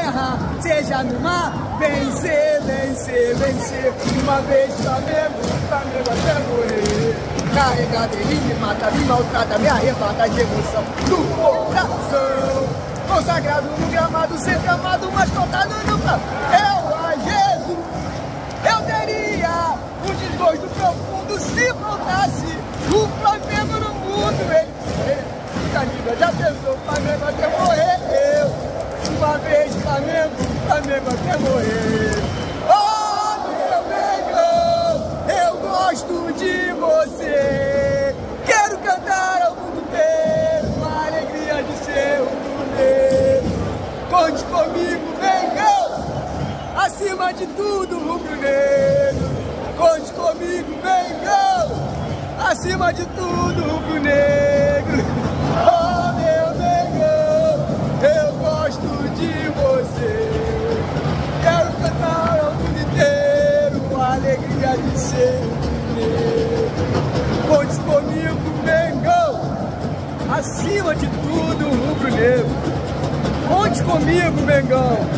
terra, seja no mar. Vencer, vencer, vencer. Uma vez Flamengo, Flamengo até morrer. Carregada ele me mata, me maltrata, me arrebata de emoção do coração. Consagrado no gramado, sempre amado, mas contado no campo. Eu a Jesus, eu teria um desgosto profundo se faltasse o Flamengo no mundo. Ele já pensou, Flamengo até morrer. Eu, uma vez Flamengo, Flamengo até morrer. Oh, meu Mengão, eu gosto de você. Quero cantar ao mundo inteiro a alegria de ser rubro-negro. Conte comigo, Mengão, acima de tudo, rubro-negro. Conte comigo, Mengão, acima de tudo, rubro-negro. Oh, meu Mengão, eu gosto de você. Quero cantar ao mundo inteiro a alegria de ser rubro-negro. Conte comigo, Mengão, acima de tudo, rubro-negro. Conte comigo, Mengão,